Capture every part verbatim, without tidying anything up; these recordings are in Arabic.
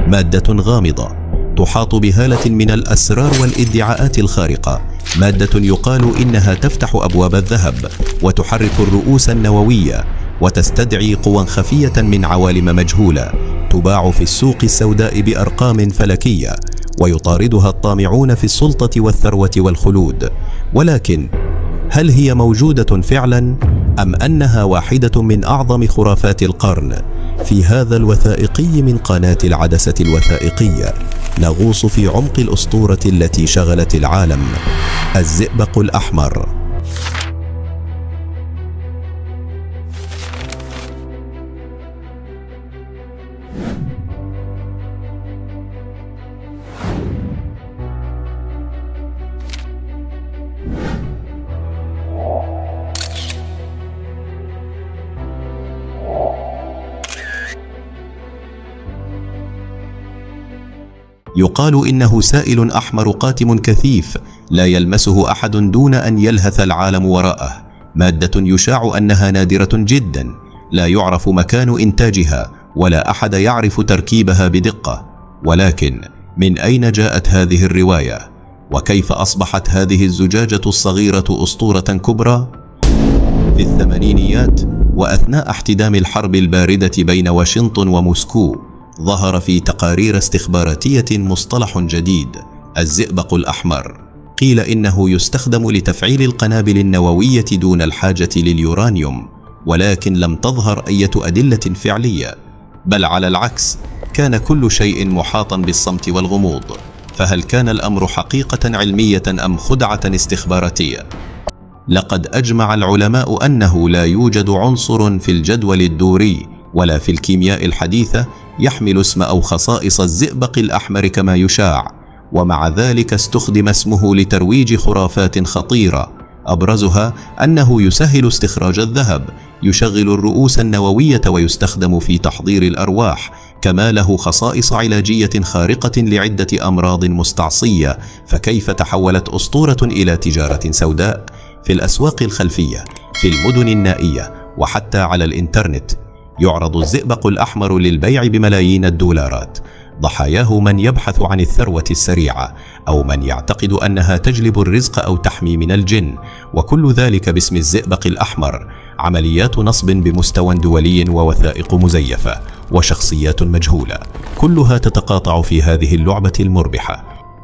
مادة غامضة تحاط بهالة من الأسرار والادعاءات الخارقة، مادة يقال إنها تفتح أبواب الذهب وتحرك الرؤوس النووية وتستدعي قوى خفية من عوالم مجهولة تباع في السوق السوداء بأرقام فلكية، ويطاردها الطامعون في السلطة والثروة والخلود. ولكن هل هي موجودة فعلا أم أنها واحدة من أعظم خرافات القرن؟ في هذا الوثائقي من قناة العدسة الوثائقية نغوص في عمق الأسطورة التي شغلت العالم، الزئبق الأحمر. يقال إنه سائل أحمر قاتم كثيف لا يلمسه أحد دون أن يلهث العالم وراءه، مادة يشاع أنها نادرة جدا لا يعرف مكان إنتاجها ولا أحد يعرف تركيبها بدقة. ولكن من أين جاءت هذه الرواية؟ وكيف أصبحت هذه الزجاجة الصغيرة أسطورة كبرى؟ في الثمانينيات وأثناء احتدام الحرب الباردة بين واشنطن وموسكو، ظهر في تقارير استخباراتية مصطلح جديد، الزئبق الأحمر. قيل إنه يستخدم لتفعيل القنابل النووية دون الحاجة لليورانيوم، ولكن لم تظهر أي أدلة فعلية، بل على العكس كان كل شيء محاطا بالصمت والغموض. فهل كان الأمر حقيقة علمية أم خدعة استخباراتية؟ لقد أجمع العلماء أنه لا يوجد عنصر في الجدول الدوري ولا في الكيمياء الحديثة يحمل اسم أو خصائص الزئبق الأحمر كما يشاع، ومع ذلك استخدم اسمه لترويج خرافات خطيرة، أبرزها أنه يسهل استخراج الذهب، يشغل الرؤوس النووية ويستخدم في تحضير الأرواح، كما له خصائص علاجية خارقة لعدة أمراض مستعصية. فكيف تحولت أسطورة إلى تجارة سوداء؟ في الأسواق الخلفية، في المدن النائية، وحتى على الإنترنت يعرض الزئبق الأحمر للبيع بملايين الدولارات. ضحاياه من يبحث عن الثروة السريعة أو من يعتقد أنها تجلب الرزق أو تحمي من الجن، وكل ذلك باسم الزئبق الأحمر. عمليات نصب بمستوى دولي ووثائق مزيفة وشخصيات مجهولة، كلها تتقاطع في هذه اللعبة المربحة.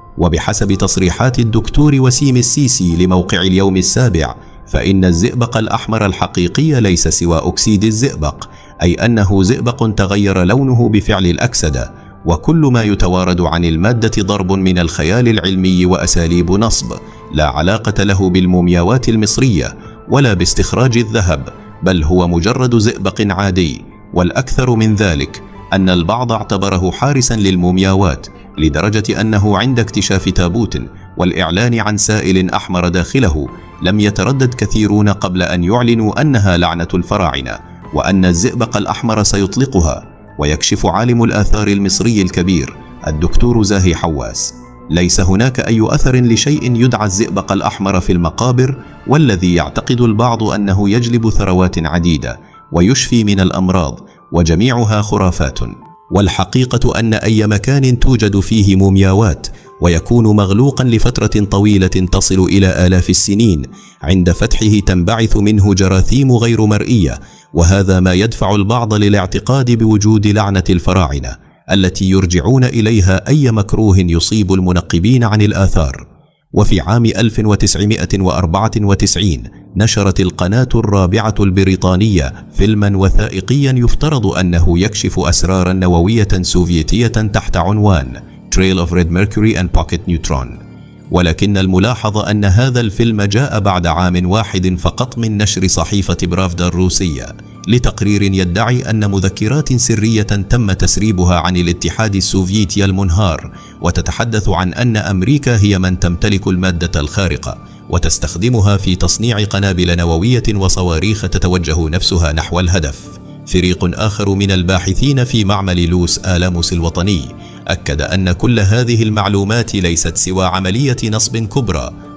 وبحسب تصريحات الدكتور وسيم السيسي لموقع اليوم السابع، فإن الزئبق الأحمر الحقيقي ليس سوى أكسيد الزئبق، أي أنه زئبق تغير لونه بفعل الأكسدة، وكل ما يتوارد عن المادة ضرب من الخيال العلمي وأساليب نصب لا علاقة له بالمومياوات المصرية ولا باستخراج الذهب، بل هو مجرد زئبق عادي. والأكثر من ذلك أن البعض اعتبره حارسا للمومياوات، لدرجة أنه عند اكتشاف تابوت والإعلان عن سائل أحمر داخله لم يتردد كثيرون قبل أن يعلنوا أنها لعنة الفراعنة، وأن الزئبق الأحمر سيطلقها. ويكشف عالم الآثار المصري الكبير الدكتور زاهي حواس: ليس هناك أي أثر لشيء يدعى الزئبق الأحمر في المقابر، والذي يعتقد البعض أنه يجلب ثروات عديدة ويشفي من الأمراض، وجميعها خرافات. والحقيقة أن أي مكان توجد فيه مومياوات ويكون مغلوقا لفترة طويلة تصل إلى آلاف السنين، عند فتحه تنبعث منه جراثيم غير مرئية، وهذا ما يدفع البعض للاعتقاد بوجود لعنة الفراعنة التي يرجعون إليها أي مكروه يصيب المنقبين عن الآثار. وفي عام ألف وتسعمائة وأربعة وتسعين نشرت القناة الرابعة البريطانية فيلما وثائقيا يفترض أنه يكشف أسرارا نووية سوفيتية تحت عنوان Trail of Red Mercury and Pocket Neutron. ولكن الملاحظ أن هذا الفيلم جاء بعد عام واحد فقط من نشر صحيفة برافدا الروسية لتقرير يدعي أن مذكرات سرية تم تسريبها عن الاتحاد السوفيتي المنهار، وتتحدث عن أن أمريكا هي من تمتلك المادة الخارقة وتستخدمها في تصنيع قنابل نووية وصواريخ تتوجه نفسها نحو الهدف. فريق آخر من الباحثين في معمل لوس آلاموس الوطني أكد أن كل هذه المعلومات ليست سوى عملية نصب كبرى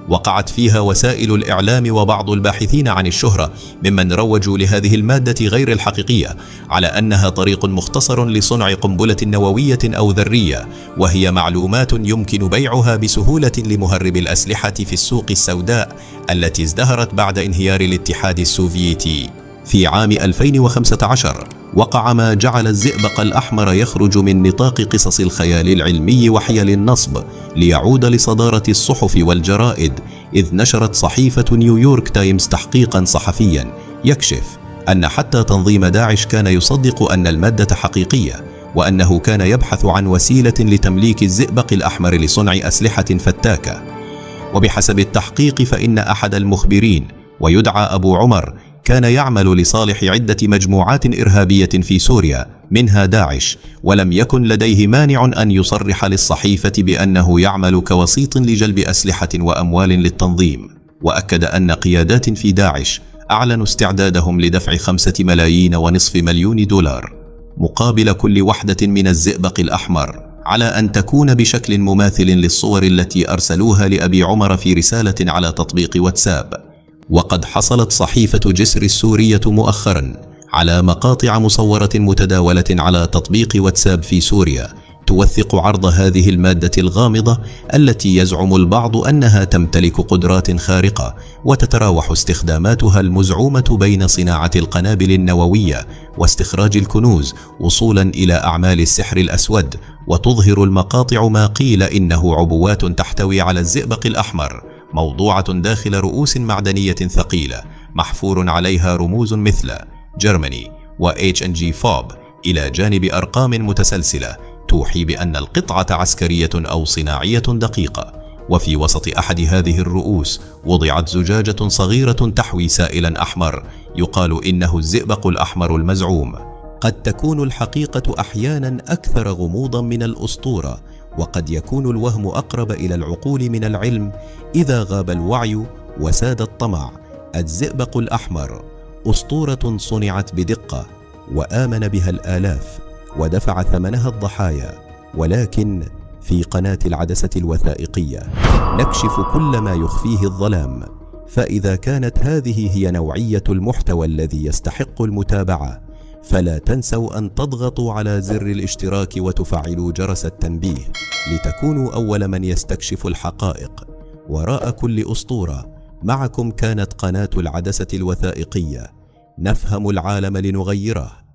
وقعت فيها وسائل الإعلام وبعض الباحثين عن الشهرة ممن روجوا لهذه المادة غير الحقيقية على أنها طريق مختصر لصنع قنبلة نووية أو ذرية، وهي معلومات يمكن بيعها بسهولة لمهرب الأسلحة في السوق السوداء التي ازدهرت بعد انهيار الاتحاد السوفيتي. في عام ألفين وخمسة عشر وقع ما جعل الزئبق الأحمر يخرج من نطاق قصص الخيال العلمي وحيل النصب ليعود لصدارة الصحف والجرائد، إذ نشرت صحيفة نيويورك تايمز تحقيقا صحفيا يكشف أن حتى تنظيم داعش كان يصدق أن المادة حقيقية، وأنه كان يبحث عن وسيلة لتمليك الزئبق الأحمر لصنع أسلحة فتاكة. وبحسب التحقيق فإن أحد المخبرين ويدعى أبو عمر كان يعمل لصالح عدة مجموعات إرهابية في سوريا منها داعش، ولم يكن لديه مانع أن يصرح للصحيفة بأنه يعمل كوسيط لجلب أسلحة وأموال للتنظيم. وأكد أن قيادات في داعش أعلنوا استعدادهم لدفع خمسة ملايين ونصف مليون دولار مقابل كل وحدة من الزئبق الأحمر على أن تكون بشكل مماثل للصور التي أرسلوها لأبي عمر في رسالة على تطبيق واتساب. وقد حصلت صحيفة جسر السورية مؤخرا على مقاطع مصورة متداولة على تطبيق واتساب في سوريا توثق عرض هذه المادة الغامضة التي يزعم البعض أنها تمتلك قدرات خارقة، وتتراوح استخداماتها المزعومة بين صناعة القنابل النووية واستخراج الكنوز وصولا إلى أعمال السحر الأسود. وتظهر المقاطع ما قيل إنه عبوات تحتوي على الزئبق الأحمر موضوعة داخل رؤوس معدنية ثقيلة محفور عليها رموز مثل جرماني و إتش إن جي فوب إلى جانب أرقام متسلسلة توحي بأن القطعة عسكرية أو صناعية دقيقة. وفي وسط أحد هذه الرؤوس وضعت زجاجة صغيرة تحوي سائلا أحمر يقال إنه الزئبق الأحمر المزعوم. قد تكون الحقيقة أحيانا أكثر غموضا من الأسطورة، وقد يكون الوهم أقرب إلى العقول من العلم إذا غاب الوعي وساد الطمع. الزئبق الأحمر أسطورة صنعت بدقة وآمن بها الآلاف ودفع ثمنها الضحايا، ولكن في قناة العدسة الوثائقية نكشف كل ما يخفيه الظلام. فإذا كانت هذه هي نوعية المحتوى الذي يستحق المتابعة، فلا تنسوا أن تضغطوا على زر الاشتراك وتفعلوا جرس التنبيه لتكونوا أول من يستكشف الحقائق وراء كل أسطورة. معكم كانت قناة العدسة الوثائقية، نفهم العالم لنغيره.